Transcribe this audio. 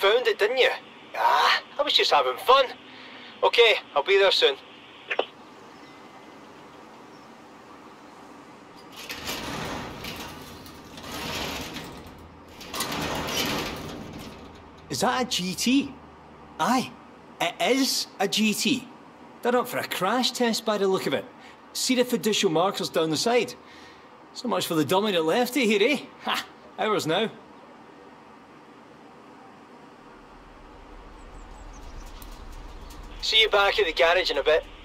found it, didn't you? Ah, I was just having fun. Okay, I'll be there soon. Is that a GT? Aye, it is a GT. They're up for a crash test by the look of it. See the fiducial markers down the side? So much for the dummy that left it here, eh? Ha! Ours now. See you back at the garage in a bit.